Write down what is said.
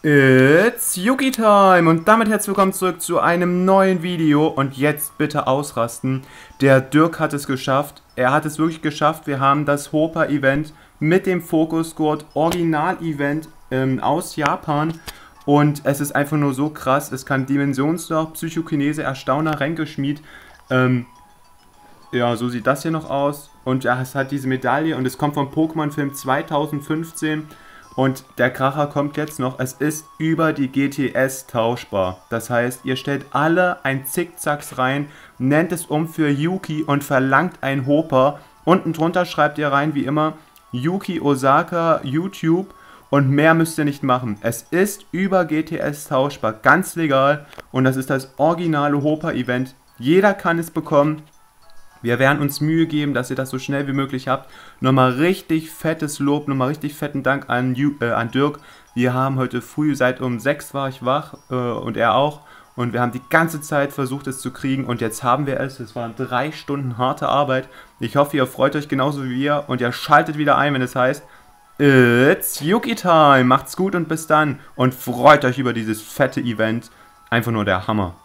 It's Yuki Time und damit herzlich willkommen zurück zu einem neuen Video und jetzt bitte ausrasten. Der Dirk hat es geschafft, er hat es wirklich geschafft. Wir haben das Hopa-Event mit dem Focus-Gurt Original-Event aus Japan und es ist einfach nur so krass. Es kann Dimensionsloch, Psychokinese, Erstauner, Ränkeschmied. Ja, so sieht das hier noch aus und ja, es hat diese Medaille und es kommt vom Pokémon-Film 2015. Und der Kracher kommt jetzt noch, es ist über die GTS tauschbar. Das heißt, ihr stellt alle ein Zickzacks rein, nennt es um für Yuki und verlangt ein Hopa. Unten drunter schreibt ihr rein, wie immer, Yuki Osaka YouTube und mehr müsst ihr nicht machen. Es ist über GTS tauschbar, ganz legal und das ist das originale Hopa-Event. Jeder kann es bekommen. Wir werden uns Mühe geben, dass ihr das so schnell wie möglich habt. Nochmal richtig fettes Lob, nochmal richtig fetten Dank an Dirk. Wir haben heute früh, seit um 6 war ich wach und er auch. Und wir haben die ganze Zeit versucht, es zu kriegen und jetzt haben wir es. Es waren 3 Stunden harte Arbeit. Ich hoffe, ihr freut euch genauso wie wir und ihr schaltet wieder ein, wenn es heißt It's Yuki Time. Macht's gut und bis dann. Und freut euch über dieses fette Event. Einfach nur der Hammer.